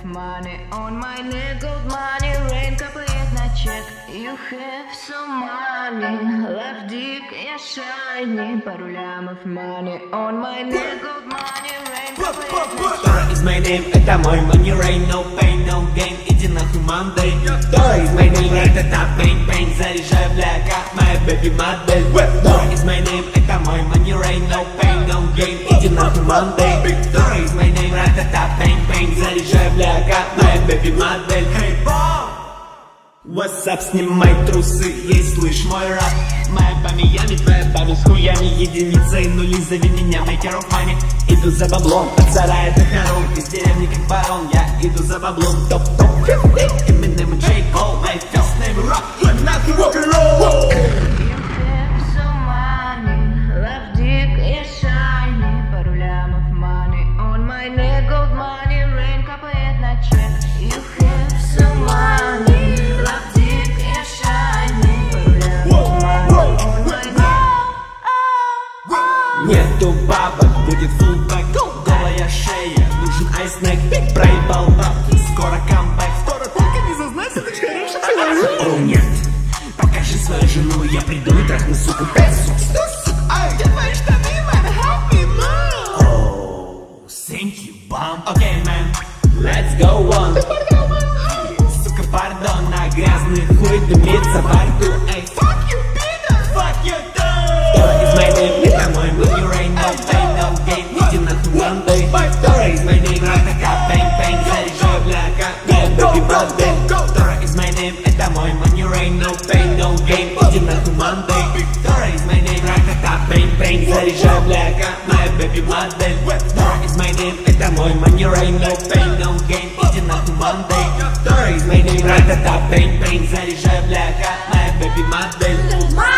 money on my neck, gold money, rain капает на чек. You have some money, love dick, я shiny. Пару лямов money on my neck, gold money, rain капает на чек. Tara is my name, это мой money, rain, no pain, no gain. Иди нахуй Monday. Tara is my name, это bang bang. Заряжай, бля, как моя baby модель. Tara is my name, это мой money, rain, no pain, no gain. Иди нахуй Monday. Tara is my name, это bang bang. Заряжай, бля, как моя baby модель. What's up, снимай трусы, ей слышь мой рап. Моя бами ями, твоя бами с хуями. Единицы и нули, зови меня maker of money. Иду за баблом, от сарая до хором. Из деревни как барон, я иду за баблом. Топ-топ, Eminem и J. Cole, my first name rock. I'm not the rock and roll. You have some money, love dick, я shiny. Пару лямов money on my neck, gold money, rain капает на чек. You have some money, love dick, я shiny. Пару лямов money on my neck. Нету бабок, будет фулбэк. Голая шея, нужен айснэк. Проебал бабки, скоро камбэк. Скоро только не зазнайся, ты хороший человек. О нет, покажи свою жену, я приду и трахну, сука, 5 сук. Что, сука? Ай, где твои штаны, man? Help me, man. Oh, thank you, bum. Okay, man, let's go on. Сука, пардон, на грязный хуй дымится во рту. Эй, fuck you, peter. Fuck you, dude. Tara is my name, это мой money, rain, no pain, no gain. Иди нахуй Monday. Tara is my name, ратака, bang, bang. Заряжай, бля, как моя baby модель. Tara is my name, это мой money, rain, no pain, no gain. Иди нахуй Monday. Tara is my name, ратака, bang, bang. Заряжай, бля, как моя baby модель. Tara is my name, это мой money, rain, no pain, no gain. Иди нахуй Monday. Tara is my name, ратака, bang, bang. Заряжай, бля, как моя baby модель.